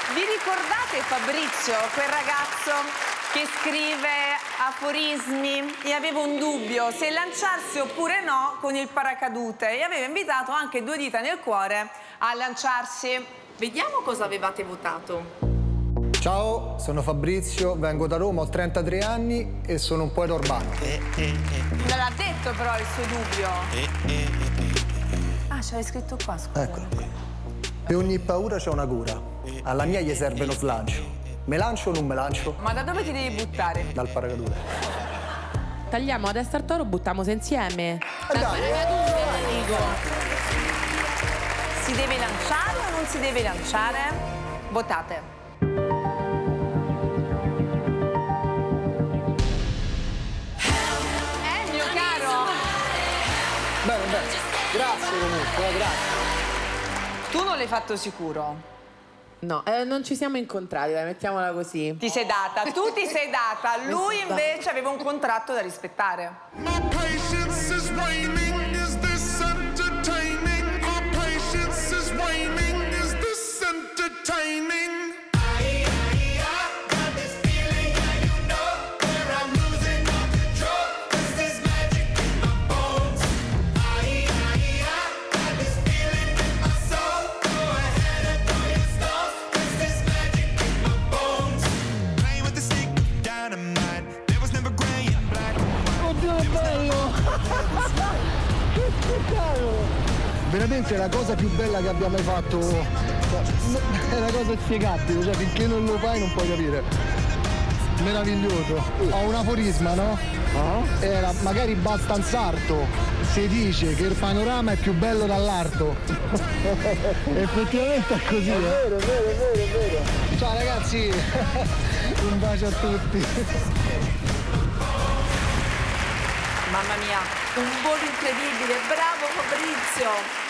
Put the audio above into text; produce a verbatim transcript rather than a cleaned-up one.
Vi ricordate Fabrizio, quel ragazzo che scrive aforismi e aveva un dubbio se lanciarsi oppure no con il paracadute e aveva invitato anche Due dita nel cuore a lanciarsi. Vediamo cosa avevate votato. Ciao, sono Fabrizio, vengo da Roma, ho trentatré anni e sono un poeta urbano. Me l'ha detto però il suo dubbio. Ah, c'hai scritto qua, scusa. Eccolo qui. Per ogni paura c'è una cura. Alla mia gli serve lo slancio. Me lancio o non me lancio? Ma da dove ti devi buttare? Dal paracadute. Tagliamo a destra al toro, buttiamosi insieme. Dai, dai, Dico. Si deve lanciare o non si deve lanciare? Votate. Eh, mio caro! Bene, bene. Grazie comunque, grazie. Tu non l'hai fatto sicuro. No, eh, non ci siamo incontrati, dai, mettiamola così. Ti sei data, tu ti sei data, lui invece aveva un contratto da rispettare. My patience is waning, is this entertaining? Our patience is waning, is this entertaining? Veramente è la cosa più bella che abbia mai fatto. È una cosa inspiegabile, cioè finché non lo fai non puoi capire. Meraviglioso. Ho un aforisma, no? Uh-huh. Era magari basta un sarto. Si dice che il panorama è più bello dall'alto. Effettivamente è così. È eh? vero, è vero, è vero, è vero. Ciao ragazzi, un bacio a tutti. Mamma mia, un volo incredibile, bravo Fabrizio!